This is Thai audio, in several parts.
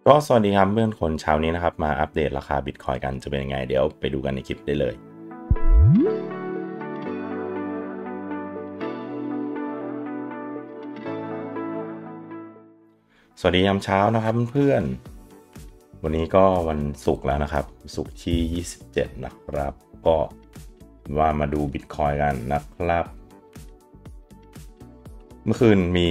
ก็สวัสดีครับเพื่อนคนเช้านี้นะครับมาอัปเดตราคาบิตคอยกันจะเป็นยังไงเดี๋ยวไปดูกันในคลิปได้เลยสวัสดียามเช้านะครับเพื่อนวันนี้ก็วันศุกร์แล้วนะครับศุกร์ที่27นะครับก็ว่ามาดูบิตคอยกันนะครับเมื่อคืนมี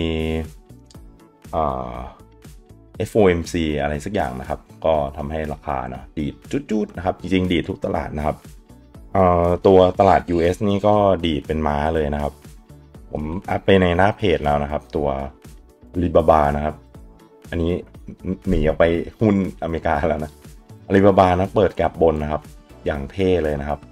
FOMC อะไรสักอย่างนะครับก็ทำให้ราคานะดีดจุดๆนะครับจริงๆดีดทุกตลาดนะครับตัวตลาด US นี่ก็ดีดเป็นม้าเลยนะครับผมอัพไปในหน้าเพจแล้วนะครับตัว Alibaba นะครับอันนี้หนีออกไปหุ้นอเมริกาแล้วนะ Alibaba นะเปิดแกลบบนนะครับอย่างเท่เลยนะครับ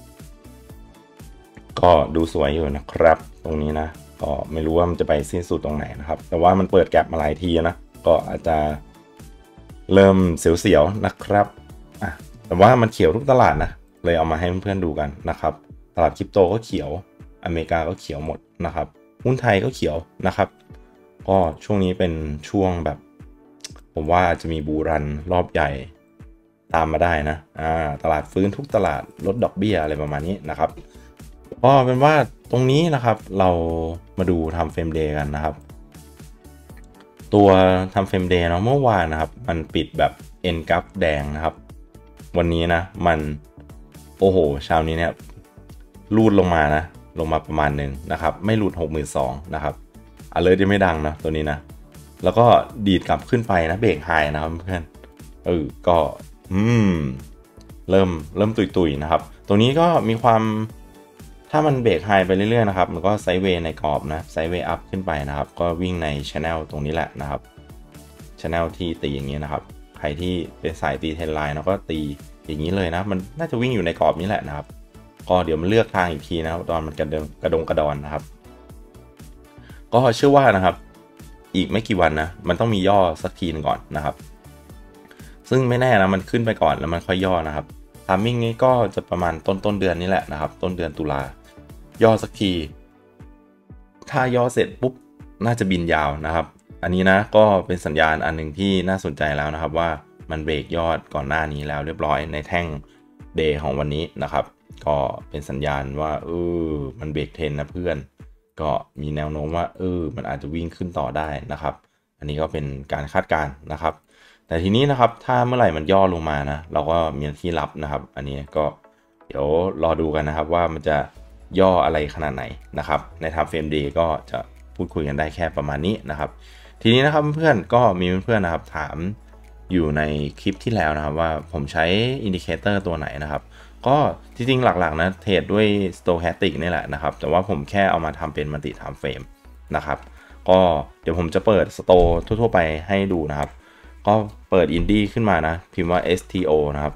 ก็ดูสวยอยู่นะครับตรงนี้นะก็ไม่รู้ว่ามันจะไปสิ้นสุดตรงไหนนะครับแต่ว่ามันเปิดแกลบมาหลายทีนะก็อาจจะเริ่มเสียวๆนะครับแต่ว่ามันเขียวทุกตลาดนะเลยเอามาให้เพื่อนๆดูกันนะครับตลาดคริปโตก็เขียวอเมริกาก็เขียวหมดนะครับหุ้นไทยก็เขียวนะครับก็ช่วงนี้เป็นช่วงแบบผมว่าจะมีบูรันรอบใหญ่ตามมาได้นะตลาดฟื้นทุกตลาดลดดอกเบี้ยอะไรประมาณนี้นะครับก็เป็นว่าตรงนี้นะครับเรามาดูทำเฟรมเดย์กันนะครับตัวทำเฟรมเดย์เนาะเมื่อวานนะครับมันปิดแบบเอ็นกราฟแดงนะครับวันนี้นะมันโอ้โหเช้านี้เนี่ยรูดลงมานะลงมาประมาณหนึ่งนะครับไม่หลุด 62,000 นะครับalertยังไม่ดังนะตัวนี้นะแล้วก็ดีดกลับขึ้นไปนะเบรกไฮนะครับเพื่อนก็เริ่มตุยๆนะครับตรงนี้ก็มีความถ้ามันเบรกไฮไปเรื่อยๆนะครับมันก็ไซด์เวย์ในกรอบนะไซด์เวย์อัพขึ้นไปนะครับก็วิ่งใน channel ตรงนี้แหละนะครับ channel ที่ตีอย่างนี้นะครับใครที่เป็นสายตีเทรนไลน์แล้วก็ตีอย่างนี้เลยนะมันน่าจะวิ่งอยู่ในกรอบนี้แหละนะครับก็เดี๋ยวมันเลือกทางอีกทีนะครับตอนมันกระดอนนะครับก็เชื่อว่านะครับอีกไม่กี่วันนะมันต้องมีย่อสักทีนึงก่อนนะครับซึ่งไม่แน่นะมันขึ้นไปก่อนแล้วมันค่อยย่อนะครับทามมิ่งนี้ก็จะประมาณต้นเดือนนี้แหละนะครับต้นเดือนตุลาย่อสักทีถ้าย่อเสร็จปุ๊บน่าจะบินยาวนะครับอันนี้นะก็เป็นสัญญาณอันหนึ่งที่น่าสนใจแล้วนะครับว่ามันเบรกยอดก่อนหน้านี้แล้วเรียบร้อยในแท่งเดย์ของวันนี้นะครับก็เป็นสัญญาณว่ามันเบรกเทรนนะเพื่อนก็มีแนวโน้มว่ามันอาจจะวิ่งขึ้นต่อได้นะครับอันนี้ก็เป็นการคาดการณ์นะครับแต่ทีนี้นะครับถ้าเมื่อไหร่มันย่อลงมานะเราก็มีที่รับนะครับอันนี้ก็เดี๋ยวรอดูกันนะครับว่ามันจะย่ออะไรขนาดไหนนะครับในทำเฟรมเดย์ก็จะพูดคุยกันได้แค่ประมาณนี้นะครับทีนี้นะครับเพื่อนก็มีเพื่อนนะครับถามอยู่ในคลิปที่แล้วนะครับว่าผมใช้อินดิเคเตอร์ตัวไหนนะครับก็จริงๆหลักๆนะเทรดด้วย Stochastic นี่แหละนะครับแต่ว่าผมแค่เอามาทำเป็นมัลติไทม์เฟรมนะครับก็เดี๋ยวผมจะเปิด Store ทั่วๆไปให้ดูนะครับก็เปิดอินดี้ขึ้นมานะพิมพ์ว่า STO นะครับ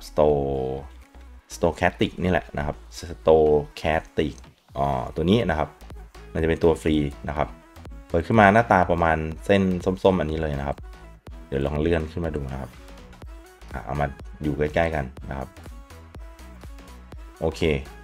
Stochastic นี่แหละนะครับ Stochastic ตัวนี้นะครับมันจะเป็นตัวฟรีนะครับเปิดขึ้นมาหน้าตาประมาณเส้นส้มๆอันนี้เลยนะครับเดี๋ยวลองเลื่อนขึ้นมาดูนะครับเอามาอยู่ใกล้ๆกันนะครับโอเค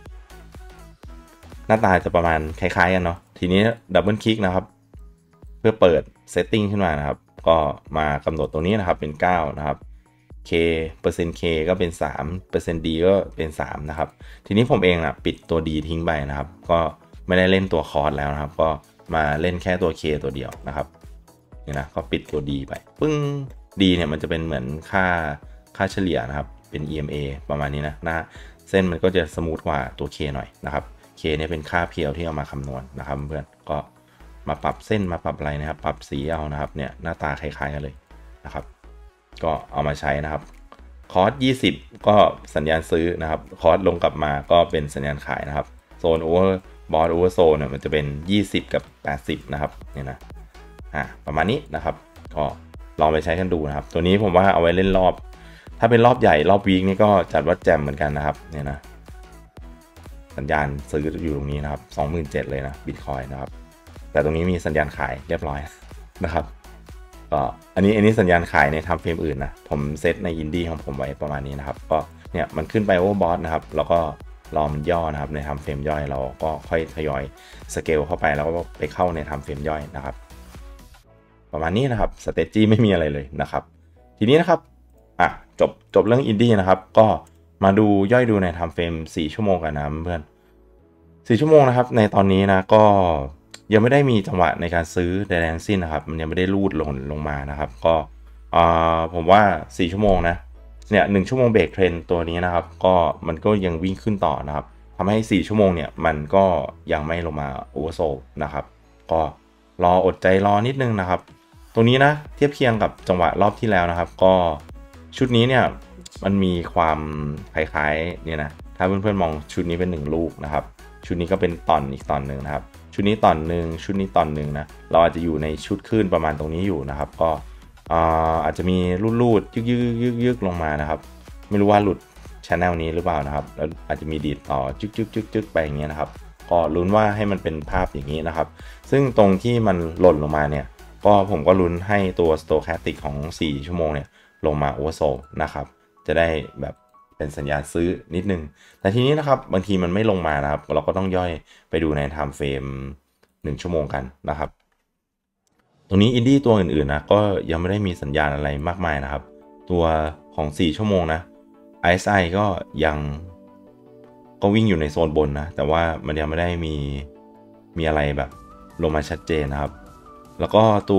หน้าตาจะประมาณคล้ายๆกันเนาะทีนี้ดับเบิลคลิกนะครับเพื่อเปิดเซตติ้งขึ้นมานะครับก็มากำหนดตรงนี้นะครับเป็น9นะครับ K เปอร์เซ็นต์ K ก็เป็น3%เปอร์เซ็นต์ D ก็เป็น3นะครับทีนี้ผมเองนะปิดตัว D ทิ้งไปนะครับก็ไม่ได้เล่นตัวคอร์สแล้วนะครับก็มาเล่นแค่ตัว K ตัวเดียวนะครับนี่นะก็ปิดตัว D ไปปึ้ง D เนี่ยมันจะเป็นเหมือนค่าเฉลี่ยนะครับเป็น EMA ประมาณนี้นะหน้าเส้นมันก็จะสมูทกว่าตัว K หน่อยนะครับ K เนี่ยเป็นค่าเพียวที่เอามาคำนวณนะครับเพื่อนก็มาปรับเส้นมาปรับอะไรนะครับปรับสีเอานะครับเนี่ยหน้าตาคล้ายๆกันเลยนะครับก็เอามาใช้นะครับคอร์ส20ก็สัญญาณซื้อนะครับคอร์สลงกลับมาก็เป็นสัญญาณขายนะครับโซนโอเวอร์บอทโอเวอร์โซนเนี่ยมันจะเป็น20กับ80นะครับเนี่ยนะประมาณนี้นะครับก็ลองไปใช้กันดูนะครับตัวนี้ผมว่าเอาไว้เล่นรอบถ้าเป็นรอบใหญ่รอบวีคนี่ก็จัดว่าแจมเหมือนกันนะครับเนี่ยนะสัญญาณซื้ออยู่ตรงนี้นะครับ 27,000 เลยนะบิตคอยนะครับแต่ตรงนี้มีสัญญาณขายเรียบร้อยนะครับก็อันนี้สัญญาณขายในทำเฟรมอื่นนะผมเซตในอินดี้ของผมไว้ประมาณนี้นะครับก็เนี่ยมันขึ้นไปโอเวอร์บอทนะครับแล้วก็รอมันย่อนะครับในทำเฟรมย่อยเราก็ค่อยทยอยสเกลเข้าไปแล้วก็ไปเข้าในทำเฟรมย่อยนะครับประมาณนี้นะครับสเตจี้ไม่มีอะไรเลยนะครับทีนี้นะครับจบเรื่องอินดี้นะครับก็มาดูย่อยดูในไทม์เฟรม4 ชั่วโมงกันนะเพื่อน4 ชั่วโมงนะครับในตอนนี้นะก็ยังไม่ได้มีจังหวะในการซื้อใดๆทั้งสิ้นนะครับมันยังไม่ได้รูดลงมานะครับก็ผมว่า4 ชั่วโมงนะเนี่ย1 ชั่วโมงเบรกเทรนตัวนี้นะครับก็มันก็ยังวิ่งขึ้นต่อนะครับทำให้4 ชั่วโมงเนี่ยมันก็ยังไม่ลงมาโอเวอร์โซลนะครับก็รออดใจรอนิดนึงนะครับตรงนี้นะเทียบเคียงกับจังหวะรอบที่แล้วนะครับก็ชุดนี้เนี่ยมันมีความคล้ายๆเนี่ยนะถ้าเพื่อนๆมองชุดนี้เป็น1 ลูกนะครับชุดนี้ก็เป็นตอนอีกตอนหนึ่งนะครับชุดนี้ตอนหนึ่งชุดนี้ตอนหนึ่งนะเราอาจจะอยู่ในชุดขึ้นประมาณตรงนี้อยู่นะครับก็อาจจะมีรูดยึกลงมานะครับไม่รู้ว่าหลุดchannel นี้หรือเปล่านะครับแล้วอาจจะมีดีดต่อจึกไปอย่างเงี้ยนะครับก็ลุ้นว่าให้มันเป็นภาพอย่างนี้นะครับซึ่งตรงที่มันหล่นลงมาเนี่ยก็ผมก็ลุ้นให้ตัว stochastic ของ4 ชั่วโมงเนี่ยลงมา oversold นะครับจะได้แบบเป็นสัญญาณซื้อนิดนึงแต่ทีนี้นะครับบางทีมันไม่ลงมานะครับเราก็ต้องย่อยไปดูใน time frame 1 ชั่วโมงกันนะครับตรงนี้อินดี้ตัวอื่นๆนะก็ยังไม่ได้มีสัญญาณอะไรมากมายนะครับตัวของ4 ชั่วโมงนะRSI ก็ยังวิ่งอยู่ในโซนบนนะแต่ว่ามันยังไม่ได้มีอะไรแบบลงมาชัดเจนนะครับแล้วก็ตัว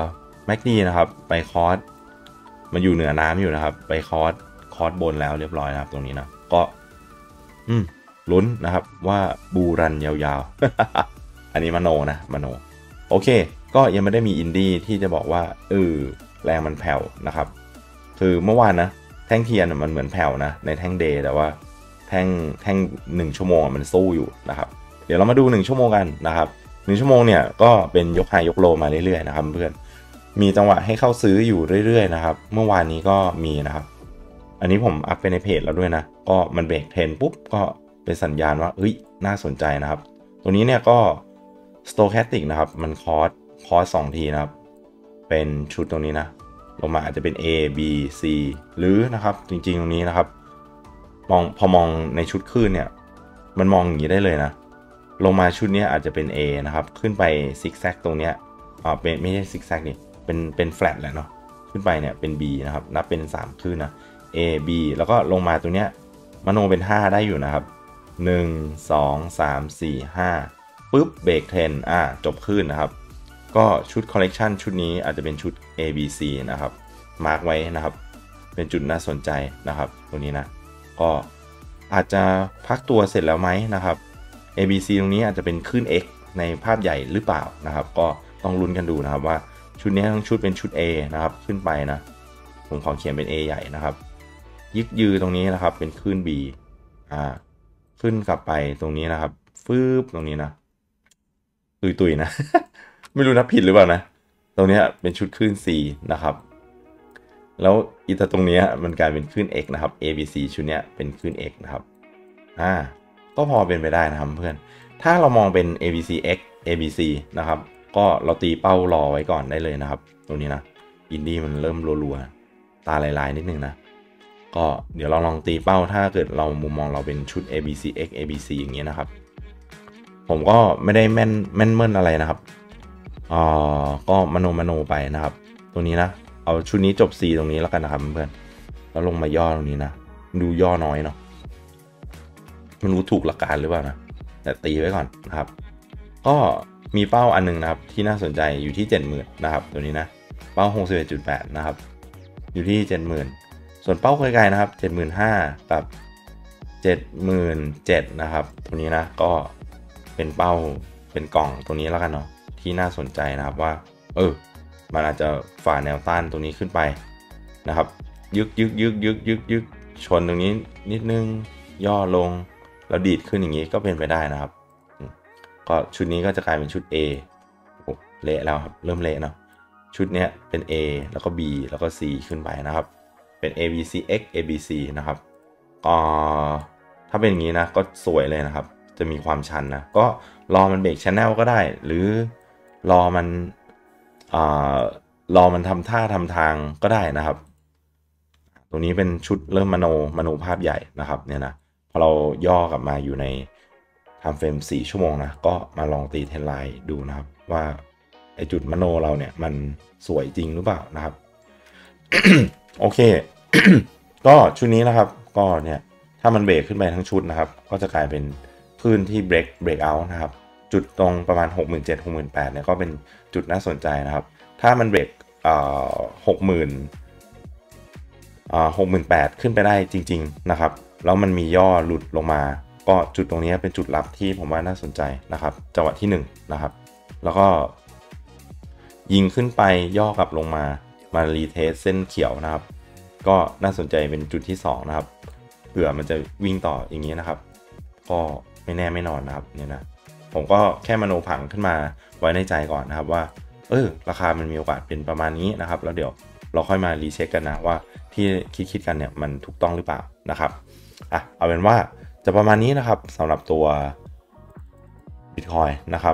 MACD นะครับไปคอร์สมันอยู่เหนือน้ำอยู่นะครับไปคอร์สบนแล้วเรียบร้อยนะครับตรงนี้นะก็ลุ้นนะครับว่าบูรันยาวๆ อันนี้มโนนะมโนโอเคก็ยังไม่ได้มีอินดี้ที่จะบอกว่าแรงมันแผ่วนะครับคือเมื่อวานนะแท่งเทียนมันเหมือนแผ่วนะในแท่งเดย์แต่ว่าแท่ง1 ชั่วโมงมันสู้อยู่นะครับเดี๋ยวเรามาดู1 ชั่วโมงกันนะครับ1 ชั่วโมงเนี่ยก็เป็นยกไฮยกโลมาเรื่อยๆนะครับเพื่อนมีจังหวะให้เข้าซื้ออยู่เรื่อยๆนะครับเมื่อวานนี้ก็มีนะครับอันนี้ผมอัพไปในเพจแล้วด้วยนะก็มันเบรกเทรนปุ๊บก็เป็นสัญญาณว่าน่าสนใจนะครับตัวนี้เนี่ยก็ stochastic นะครับมันคอร์ส2 ทีนะครับเป็นชุดตรงนี้นะลงมาอาจจะเป็น A B C หรือนะครับจริงๆตรงนี้นะครับพอมองในชุดคลื่นเนี่ยมันมองอย่างนี้ได้เลยนะลงมาชุดนี้อาจจะเป็น A นะครับขึ้นไปซิกแซกตรงเนี้ยเป็นไม่ใช่ซิกแซกนี่เป็นแฟลตแหละเนาะขึ้นไปเนี่ยเป็น B นะครับนับเป็น3 คลื่นนะ A B แล้วก็ลงมาตรงเนี้ยมโนเป็น5ได้อยู่นะครับ1 2 3 4 5ปุ๊บเบรกเทรนจบคลื่นนะครับก็ชุดคอลเลกชันชุดนี้อาจจะเป็นชุด ABC นะครับมาร์กไว้นะครับเป็นจุดน่าสนใจนะครับตัวนี้นะก็อาจจะพักตัวเสร็จแล้วไหมนะครับ ABC ตรงนี้อาจจะเป็นคลื่น X ในภาพใหญ่หรือเปล่านะครับก็ต้องลุ้นกันดูนะครับว่าชุดนี้ทั้งชุดเป็นชุด A นะครับขึ้นไปนะผมขอเขียนเป็น A ใหญ่นะครับยึกยือตรงนี้นะครับเป็นคลื่น B ขึ้นกลับไปตรงนี้นะครับฟืบตรงนี้นะตุยนะ ไม่รู้นับผิดหรือเปล่านะตรงนี้เป็นชุดคลื่น C นะครับแล้วอีตรงนี้มันกลายเป็นคลื่น X นะครับ ABC ชุดนี้เป็นคลื่น X นะครับก็พอเป็นไปได้นะครับเพื่อนถ้าเรามองเป็น ABC X ABC นะครับก็เราตีเป้ารอไว้ก่อนได้เลยนะครับตรงนี้นะอินดี้มันเริ่มรัวๆตาลายๆนิดนึงนะก็เดี๋ยวเราลองตีเป้าถ้าเกิดเรามุมมองเราเป็นชุด ABC X ABC อย่างเงี้ยนะครับผมก็ไม่ได้แม่นเม่นอะไรนะครับก็มโนไปนะครับตรงนี้นะเอาชุดนี้จบ C ตรงนี้แล้วกันนะครับเพื่อนแล้วลงมาย่อตรงนี้นะดูย่อน้อยเนาะไม่รู้ถูกหลักการหรือเปล่านะแต่ตีไว้ก่อนนะครับก็มีเป้าอันนึงนะครับที่น่าสนใจอยู่ที่ 70,000 นะครับตัวนี้นะเป้า 61.8 นะครับอยู่ที่ 70,000 ส่วนเป้าไกลๆนะครับ 75,000 กับ 77,000 นะครับตัวนี้นะก็เป็นเป้าเป็นกล่องตัวนี้แล้วกันเนาะที่น่าสนใจนะครับว่ามันอาจจะฝ่าแนวต้านตรงนี้ขึ้นไปนะครับยึกชนตรงนี้นิดนึงย่อลงแล้วดีดขึ้นอย่างนี้ก็เป็นไปได้นะครับก็ชุดนี้ก็จะกลายเป็นชุด A เละแล้วครับเริ่มเละเนาะชุดนี้เป็น A แล้วก็ B แล้วก็ C ขึ้นไปนะครับเป็น ABC X ABC นะครับถ้าเป็นอย่างนี้นะก็สวยเลยนะครับจะมีความชันนะก็รอมันเบรก channel ก็ได้หรือรอมันทำท่าทำทางก็ได้นะครับตรงนี้เป็นชุดเริ่มมโนภาพใหญ่นะครับเนี่ยนะพอเราย่อกลับมาอยู่ในtime frame 4 ชั่วโมงนะก็มาลองตีเทรนไลน์ดูนะครับว่าไอจุดมโนเราเนี่ยมันสวยจริงหรือเปล่านะครับโอเค ก็ชุดนี้นะครับก็เนี่ยถ้ามันเบรกขึ้นไปทั้งชุดนะครับก็จะกลายเป็นคลื่นที่เบรกเอาท์นะครับจุดตรงประมาณ 67,000 68,000เนี่ยก็เป็นจุดน่าสนใจนะครับถ้ามันเบรก60,000 68,000ขึ้นไปได้จริงๆนะครับแล้วมันมีย่อหลุดลงมาก็จุดตรงนี้เป็นจุดรับที่ผมว่าน่าสนใจนะครับจังหวะที่1นะครับแล้วก็ยิงขึ้นไปย่อกลับลงมารีเทสเส้นเขียวนะครับก็น่าสนใจเป็นจุดที่2นะครับเผื่อมันจะวิ่งต่ออย่างนี้นะครับก็ไม่แน่ไม่นอนนะครับเนี่ยนะผมก็แค่มโนผังขึ้นมาไว้ในใจก่อนนะครับว่าราคามันมีโอกาสเป็นประมาณนี้นะครับแล้วเดี๋ยวเราค่อยมารีเช็คกันนะว่าที่คิดกันเนี่ยมันถูกต้องหรือเปล่านะครับเอาเป็นว่าจะประมาณนี้นะครับสำหรับตัว Bitcoin นะครับ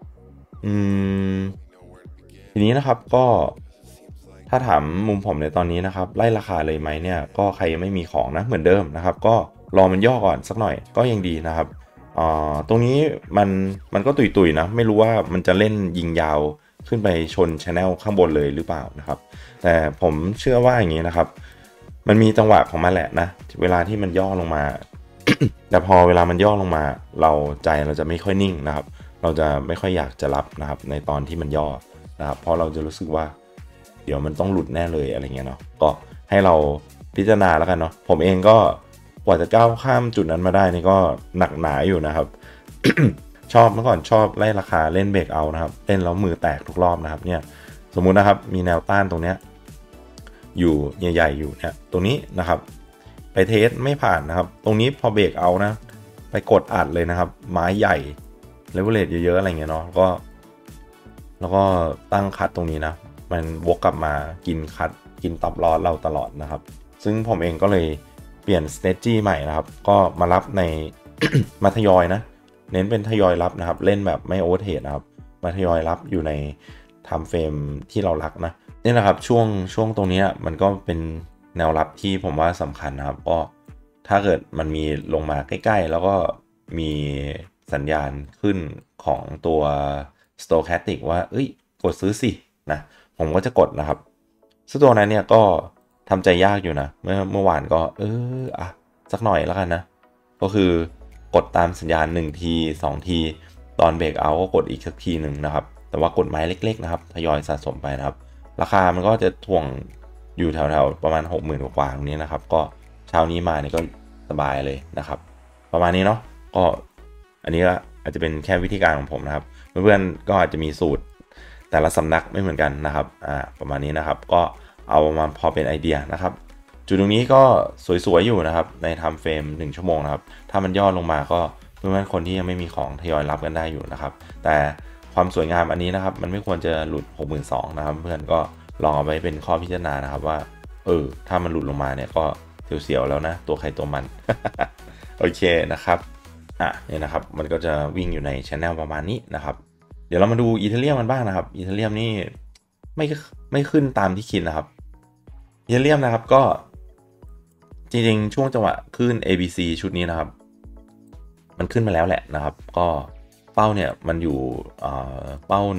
ทีนี้นะครับก็ถ้าถามมุมผมในตอนนี้นะครับไล่ราคาเลยไหมเนี่ยก็ใครยังไม่มีของนะเหมือนเดิมนะครับก็รอมันย่อก่อนสักหน่อยก็ยังดีนะครับตรงนี้มันก็ตุยๆนะไม่รู้ว่ามันจะเล่นยิงยาวขึ้นไปชน channel ข้างบนเลยหรือเปล่านะครับแต่ผมเชื่อว่าอย่างนี้นะครับมันมีจังหวะของมันแหละนะเวลาที่มันย่อลงมา แต่พอเวลามันย่อลงมาเราจะไม่ค่อยนิ่งนะครับเราจะไม่ค่อยอยากจะรับนะครับในตอนที่มันย่อนะครับเพราะเราจะรู้สึกว่าเดี๋ยวมันต้องหลุดแน่เลยอะไรเงี้ยเนาะก็ให้เราพิจารณาแล้วกันเนาะผมเองก็กว่าจะก้าวข้ามจุดนั้นมาได้นี่ก็หนักหนาอยู่นะครับ ชอบเมื่อก่อนชอบไล่ราคาเล่นเบรกเอานะครับเล่นแล้วมือแตกทุกรอบนะครับเนี่ยสมมุตินะครับมีแนวต้านตรงเนี้ยอยู่ใหญ่ๆอยู่เนี่ยตรงนี้นะครับไปเทสไม่ผ่านนะครับตรงนี้พอเบรกเอานะไปกดอัดเลยนะครับไม้ใหญ่เลเวลเลทเยอะๆอะไรเงี้ยเนาะแล้วก็ตั้งคัดตรงนี้นะมันวกกลับมากินคัดกินตับลอดเราตลอดนะครับซึ่งผมเองก็เลยเปลี่ยน strategy ใหม่นะครับก็มารับใน มาทยอยนะเน้นเป็นทยอยรับนะครับเล่นแบบไม่โอเวอร์เทรดนะครับมาทยอยรับอยู่ในไทม์เฟรมที่เรารักนะนี่นะครับช่วงตรงนี้มันก็เป็นแนวรับที่ผมว่าสำคัญนะครับก็ถ้าเกิดมันมีลงมาใกล้ๆแล้วก็มีสัญญาณขึ้นของตัว stochastic ว่ากดซื้อสินะผมก็จะกดนะครับซึ่งตัวนั้นเนี่ยก็ทำใจยากอยู่นะเมื่อวานก็สักหน่อยแล้วกันนะก็คือกดตามสัญญาณ1ที2ทีตอนเบรกเอาก็กดอีกสักทีหนึ่งนะครับแต่ว่ากดไม้เล็กๆนะครับทยอยสะสมไปนะครับราคามันก็จะถ่วงอยู่แถวๆประมาณ 60,000 กว่าตรงนี้นะครับก็เช้านี้มาเนี่ยก็สบายเลยนะครับประมาณนี้เนาะก็อันนี้ก็อาจจะเป็นแค่วิธีการของผมนะครับเพื่อนๆก็อาจจะมีสูตรแต่ละสำนักไม่เหมือนกันนะครับประมาณนี้นะครับก็เอามาพอเป็นไอเดียนะครับจุดตรงนี้ก็สวยๆอยู่นะครับในไทม์เฟรม1ชั่วโมงนะครับถ้ามันย่อลงมาก็เพื่อนๆคนที่ยังไม่มีของทยอยรับกันได้อยู่นะครับแต่ความสวยงามอันนี้นะครับมันไม่ควรจะหลุด 62,000 นะครับเพื่อนก็ลองเอาไปเป็นข้อพิจารณานะครับว่าถ้ามันหลุดลงมาเนี่ยก็เสียวๆแล้วนะตัวใครตัวมัน โอเคนะครับเนี่ยนะครับมันก็จะวิ่งอยู่ใน channel ประมาณนี้นะครับเดี๋ยวเรามาดูอีเธเรียมมันบ้างนะครับอีเธเรียมนี่ไม่ขึ้นตามที่คิดนะครับอีเธเรียมนะครับก็จริงๆช่วงจังหวะขึ้น ABC ชุดนี้นะครับมันขึ้นมาแล้วแหละนะครับก็เป้าเนี่ยมันอยู่เป้า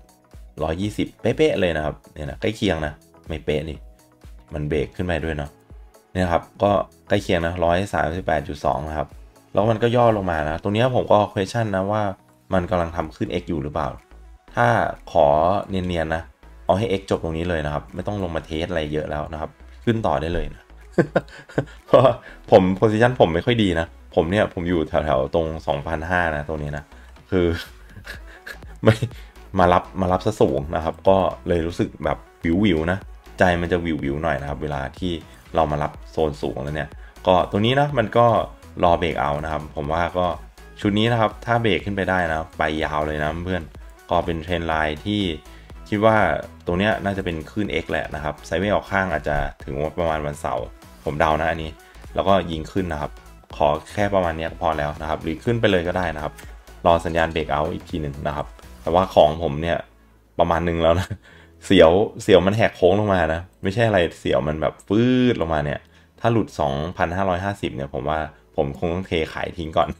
120เป๊ะๆเลยนะครับเนี่ยนะใกล้เคียงนะไม่เป๊ะนี่มันเบรกขึ้นมาด้วยเนาะเนี่ยครับก็ใกล้เคียงนะ138.2นะครับแล้วมันก็ย่อลงมานะตรงนี้ผมก็ question นะว่ามันกำลังทำขึ้น X อยู่หรือเปล่าถ้าขอเนียนๆนะเอาให้ X จบตรงนี้เลยนะครับไม่ต้องลงมาเทสอะไรเยอะแล้วนะครับขึ้นต่อได้เลยนะ เพราะผมโพซิชันผมไม่ค่อยดีนะผมอยู่แถวๆตรง 2,500 นะตรงนี้นะคือ ไม่มารับซะสูงนะครับก็เลยรู้สึกแบบวิวนะใจมันจะวิวหน่อยนะครับเวลาที่เรามารับโซนสูงแล้วเนี่ยก็ตัวนี้นะมันก็รอเบรกเอานะครับผมว่าก็ชุดนี้นะครับถ้าเบรกขึ้นไปได้นะไปยาวเลยนะเพื่อนก็เป็นเทรนไลน์ที่คิดว่าตรงเนี้ยน่าจะเป็นขึ้น X แหละนะครับไซด์เวย์ออกข้างอาจจะถึงประมาณวันเสาร์ผมเดานะอันนี้แล้วก็ยิงขึ้นนะครับขอแค่ประมาณนี้พอแล้วนะครับหรือขึ้นไปเลยก็ได้นะครับรอสัญญาณเบรกเอาอีกทีหนึ่งนะครับแต่ว่าของผมเนี่ยประมาณนึงแล้วนะเสียวมันแหกโค้งลงมานะไม่ใช่อะไรเสียวมันแบบฟืดลงมาเนี่ยถ้าหลุด 2,550 เนี่ยผมว่าผมคงต้องเทขายทิ้งก่อน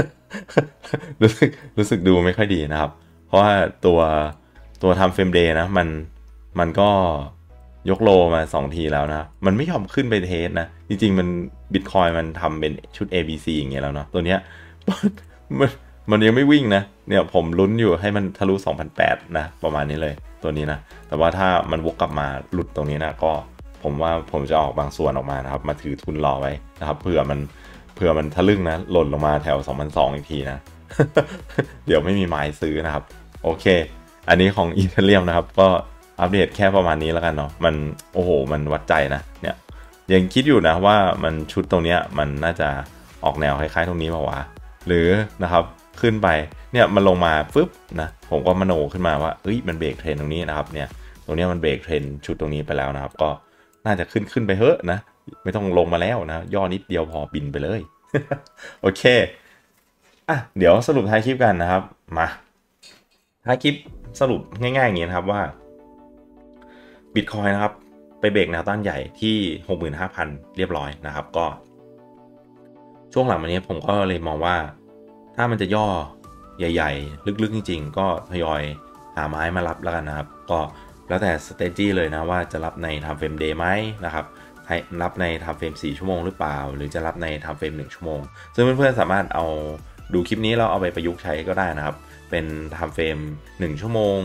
รู้สึกดูไม่ค่อยดีนะครับเพราะว่าตัวทำเฟรมเดย์นะมันก็ยกโลมา2 ทีแล้วนะมันไม่ยอมขึ้นไปเทสนะจริงๆมัน Bitcoin มันทำเป็นชุด ABC อย่างเงี้ยแล้วเนาะตัวเนี้ย มันมันยังไม่วิ่งนะเนี่ยผมลุ้นอยู่ให้มันทะลุ 2,800 นะประมาณนี้เลยตัวนี้นะแต่ว่าถ้ามันวกกลับมาหลุดตรงนี้นะก็ผมว่าผมจะออกบางส่วนออกมานะครับมาถือทุนรอไว้นะครับเผื่อมันทะลึ่งนะหล่นลงมาแถว 2,200 อีกทีนะ เดี๋ยวไม่มีไม้ซื้อนะครับโอเคอันนี้ของอีเธเรียมนะครับก็อัปเดตแค่ประมาณนี้แล้วกันเนาะมันโอ้โหมันวัดใจนะเนี่ยยังคิดอยู่นะว่ามันชุดตรงเนี้ยมันน่าจะออกแนวคล้ายๆตรงนี้มาวะหรือนะครับขึ้นไปเนี่ยมันลงมาฟึบนะผมก็มโนขึ้นมาว่าเอ้ยมันเบรกเทรนตรงนี้นะครับเนี่ยตรงนี้มันเบรกเทรนชุดตรงนี้ไปแล้วนะครับก็น่าจะขึ้นไปเฮ้ะนะไม่ต้องลงมาแล้วนะย่อนิดเดียวพอบินไปเลย โอเคอ่ะเดี๋ยวสรุปท้ายคลิปกันนะครับมาท้ายคลิปสรุปง่ายๆอย่างนี้นะครับว่า Bitcoin นะครับไปเบรกแนวต้านใหญ่ที่ 65,000 เรียบร้อยนะครับก็ช่วงหลังมานี้ผมก็เลยมองว่าถ้ามันจะย่อใหญ่ๆลึกๆจริงๆก็ทยอยหาไม้มารับแล้วกันนะครับก็แล้วแต่ strategy เลยนะว่าจะรับใน time frame day ไหมนะครับให้รับใน time frame 4 ชั่วโมงหรือเปล่าหรือจะรับใน time frame 1 ชั่วโมงซึ่งเพื่อนๆสามารถเอาดูคลิปนี้แล้วเอาไปประยุกต์ใช้ก็ได้นะครับเป็น time frame 1 ชั่วโมง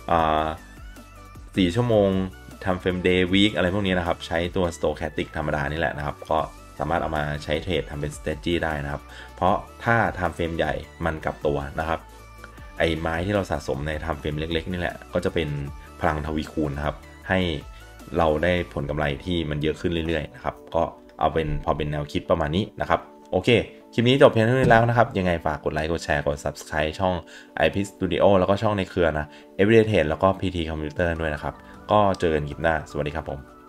4 ชั่วโมง time frame day week อะไรพวกนี้นะครับใช้ตัว stochastic ธรรมดานี่แหละนะครับก็สามารถเอามาใช้เทรดทำเป็น strategy ได้นะครับเพราะถ้า time frame ใหญ่มันกลับตัวนะครับไอ้ไม้ที่เราสะสมใน time frame เล็กๆนี่แหละก็จะเป็นพลังทวีคูณครับให้เราได้ผลกำไรที่มันเยอะขึ้นเรื่อยๆนะครับก็เอาเป็นพอเป็นแนวคิดประมาณนี้นะครับโอเคคลิปนี้จบเพียงเท่านี้แล้วนะครับยังไงฝากกดไลค์กดแชร์กด Subscribe ช่อง IP Studio แล้วก็ช่องในเครือนะ Everyday Trade แล้วก็ PT Computer ด้วยนะครับก็เจอกันคลิปหน้าสวัสดีครับผม